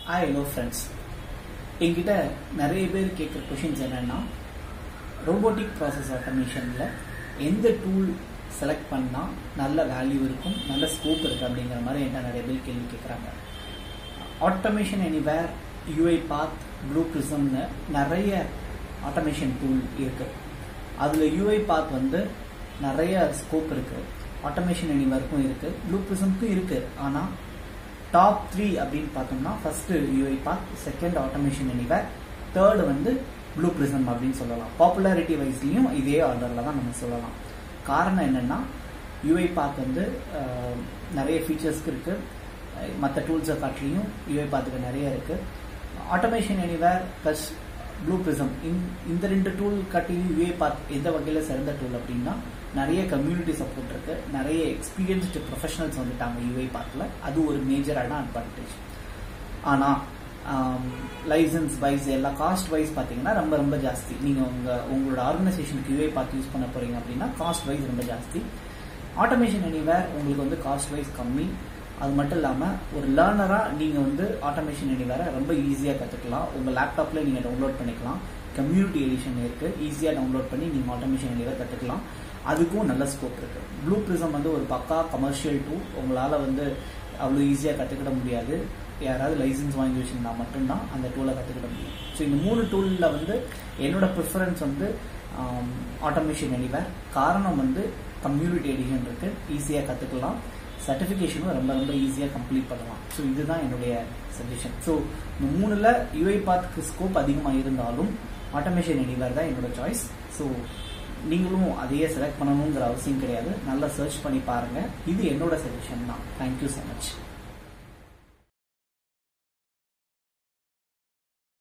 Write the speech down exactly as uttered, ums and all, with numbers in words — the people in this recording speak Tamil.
Hi, hello friends. என்கிட்ட நிறைய பேர் கேட்குற கொஷின்ஸ் என்னன்னா ரோபோட்டிக் ப்ராசஸ் ஆட்டோமேஷனில் எந்த டூல் செலக்ட் பண்ணால் நல்ல வேல்யூ இருக்கும், நல்ல ஸ்கோப் இருக்குது அப்படிங்கிற மாதிரி என்கிட்ட நிறைய பேர் கேள்வி கேட்குறாங்க. Automation Anywhere, UiPath, Blue ப்ரிசம்னு நிறைய ஆட்டோமேஷன் டூல் இருக்குது. அதில் யூஐ பாத் வந்து நிறைய ஸ்கோப் இருக்குது, ஆட்டோமேஷன் எனிவேருக்கும் இருக்குது, ப்ளூ ப்ரிசம்க்கும் இருக்குது. ஆனால் டாப் த்ரீ அப்படின்னு பார்த்தோம்னா first UiPath, second Automation Anywhere, third வந்து ப்ளூ ப்ரிசம் அப்படின்னு சொல்லலாம். பாப்புலாரிட்டி வைஸ்லையும் இதே ஆர்டரில் தான் நம்ம சொல்லலாம். காரணம் என்னென்னா யூஐ பாத் வந்து நிறைய ஃபீச்சர்ஸ்க்கு இருக்குது, மற்ற டூல்ஸை காட்டிலையும் யூஐ பாத்துக்கு நிறைய இருக்குது. Automation Anywhere plus Blue Prism இந்த ரெண்டு டூல் காட்டிலையும் யூஐ பாத் எந்த வகையில் சிறந்த டூல் அப்படின்னா நிறைய கம்யூனிட்டி சப்போர்ட் இருக்கு, நிறைய எக்ஸ்பீரியன்ஸ்டு ப்ரொஃபஷனல்ஸ் வந்துட்டாங்க யூஐ பார்ட்டில். அது ஒரு மேஜரான அட்வான்டேஜ். ஆனால் லைசன்ஸ் வைஸ் எல்லாம் காஸ்ட் வைஸ் பார்த்தீங்கன்னா ரொம்ப ரொம்ப ஜாஸ்தி. நீங்கள் உங்கள் உங்களோட ஆர்கனைசேஷனுக்கு யூஐ பார்ட் யூஸ் பண்ண போறீங்க அப்படின்னா காஸ்ட் வைஸ் ரொம்ப ஜாஸ்தி. ஆட்டோமேஷன் எனிவேர் உங்களுக்கு வந்து காஸ்ட் வைஸ் கம்மி. அது மட்டும் இல்லாமல் ஒரு லேர்னராக நீங்கள் வந்து ஆட்டோமேஷன் எனிவேரை ரொம்ப ஈஸியாக கற்றுக்கலாம். உங்கள் லேப்டாப்பில் நீங்கள் டவுன்லோட் பண்ணிக்கலாம். கம்யூனிட்டி எடிஷன் இருக்குது, ஈஸியாக டவுன்லோட் பண்ணி நீங்கள் ஆட்டோமேஷன் எனிவேர் கற்றுக்கலாம். அதுக்கும் நல்ல ஸ்கோப் இருக்குது. ப்ளூ ப்ரிசம் வந்து ஒரு பக்கா கமர்ஷியல் டூல், உங்களால் வந்து அவ்வளோ ஈஸியாக கற்றுக்கிட முடியாது. யாராவது லைசன்ஸ் வாங்கி வச்சுருந்தா மட்டும்தான் அந்த டூலை கற்றுக்கிட முடியும். ஸோ இந்த மூணு டூலில் வந்து என்னோட ப்ரிஃபரன்ஸ் வந்து ஆட்டோமேஷன் எனிவேர். காரணம் வந்து கம்யூனிட்டி எடிஷன் இருக்குது, ஈஸியாக கற்றுக்கலாம், சர்டிஃபிகேஷனும் ரொம்ப ரொம்ப ஈஸியாக கம்ப்ளீட் பண்ணலாம். ஸோ இதுதான் என்னுடைய சஜஷன். ஸோ இந்த மூணில் யூஐ பாத்துக்கு ஸ்கோப் அதிகமாக இருந்தாலும் ஆட்டோமேஷன் எனிவேர் தான் என்னோட சாய்ஸ். ஸோ நீங்களும் அதையே செலக்ட் பண்ணணுங்கிற அவசியம் கிடையாது. நல்லா சர்ச் பண்ணி பாருங்கள். இது என்னோட சஜஷன் தான். Thank you so much.